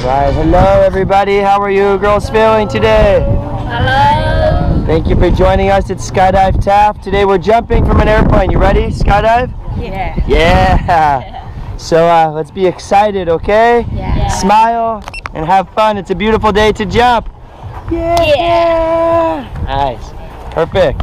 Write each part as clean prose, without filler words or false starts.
Alright, hello everybody. How are you girls feeling today? Hello. Thank you for joining us at Skydive Taft. Today we're jumping from an airplane. You ready? Skydive? Yeah. Yeah. So let's be excited, okay? Yeah. Smile and have fun. It's a beautiful day to jump. Yeah. Nice. Perfect.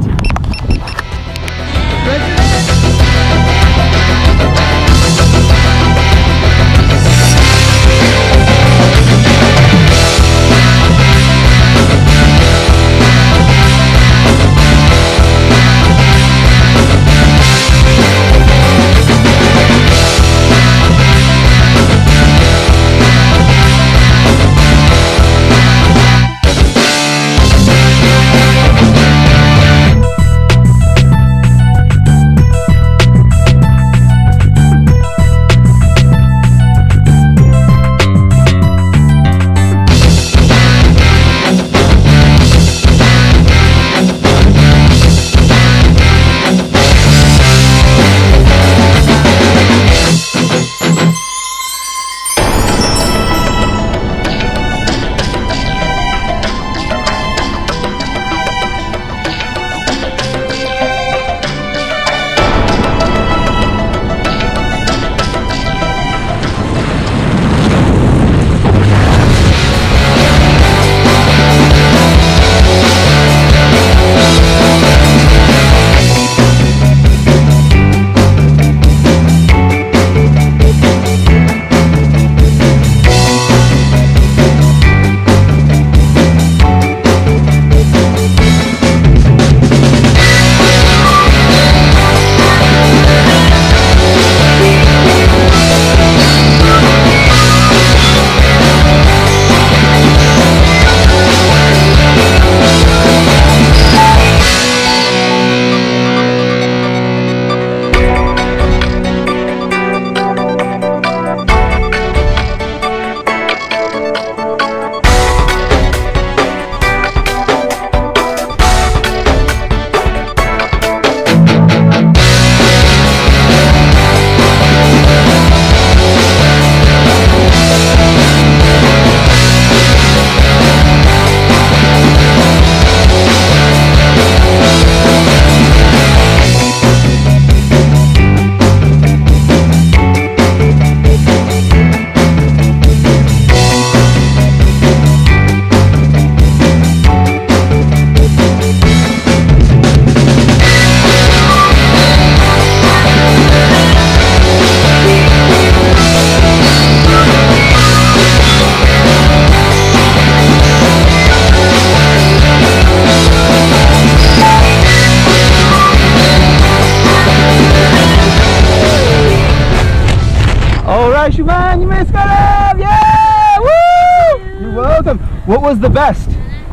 Man, you made skydive! Yeah! Woo! You're welcome. What was the best?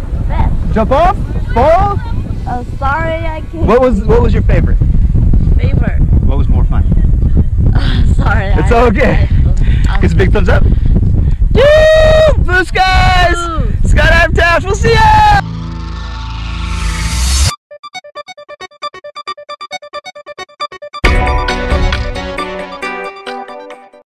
Best. Jump off? Fall? Oh, sorry, I can't. What was your favorite? Favorite. What was more fun? Sorry. It's okay. Give us a big thumbs up. Woo! Blue skies! Skydive Taft. We'll see ya!